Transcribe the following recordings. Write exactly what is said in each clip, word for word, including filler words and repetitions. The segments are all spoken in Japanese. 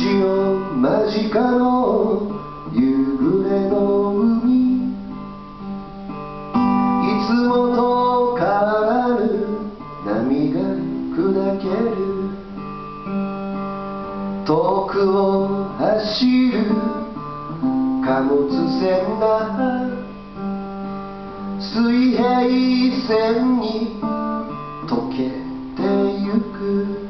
潮間近の夕暮れの海、いつもと変わらぬ波が砕ける。遠くを走る貨物船が水平線に溶けてゆく。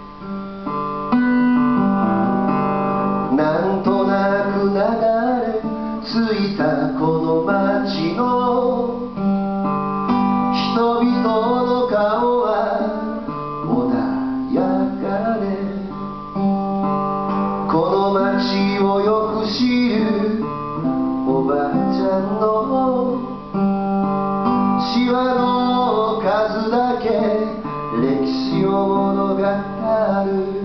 なんとなく流れ着いたこの街の人々の顔は穏やかで、この街をよく知るおばあちゃんのシワの数だけ歴史を物語る。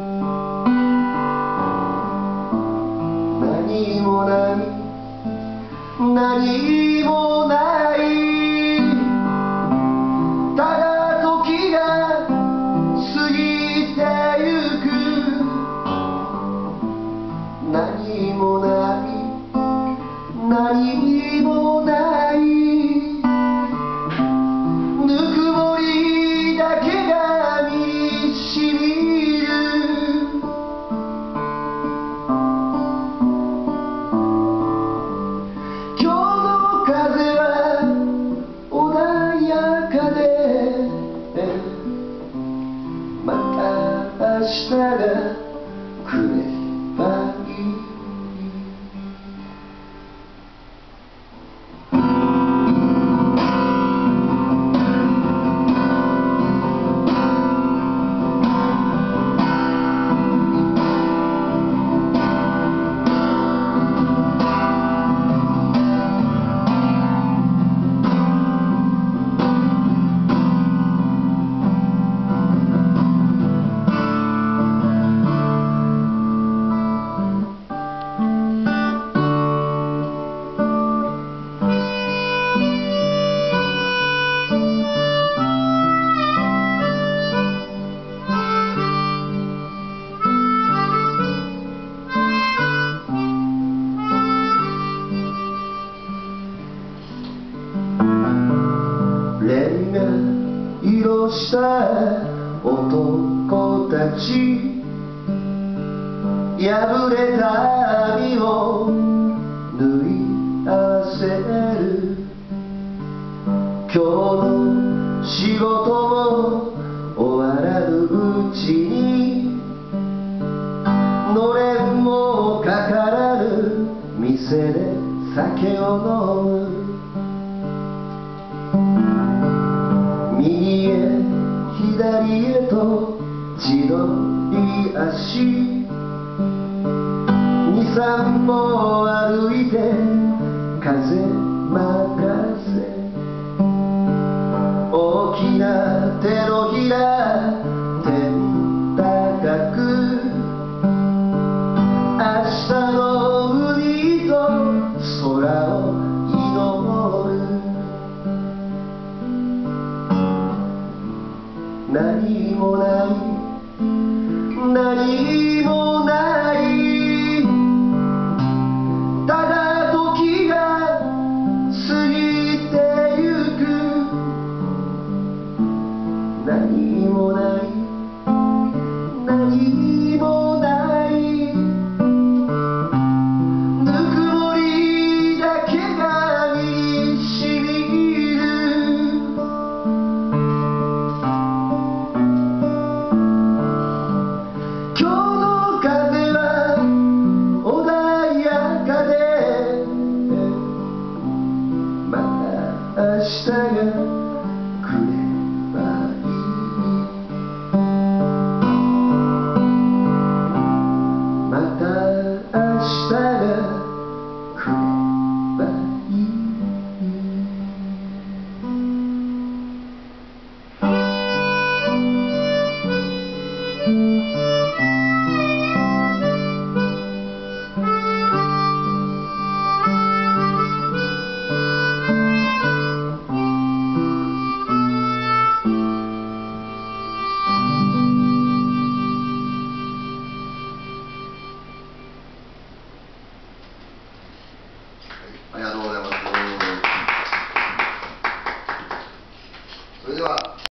何もない何もない、ただ時が過ぎてゆく。何もない何もない、ぬくもりだけが身にしみる。今日の風は穏やかで、また明日が来ればいい。レンガ色した男たち、破れた網を縫い合わせる。今日の仕事も終わらぬうちに、のれんもかからぬ店で酒を飲む。右へ左へと千鳥足、二三歩歩いて風任せ。大きな手のひら天高く、明日の海と空を祈る。何もない何もない、ただ時が過ぎてゆく。何もない何もない、ぬくもりだけが身にしみる。明日が来ればいい。また明日が来ればいい。 ありがとうございます。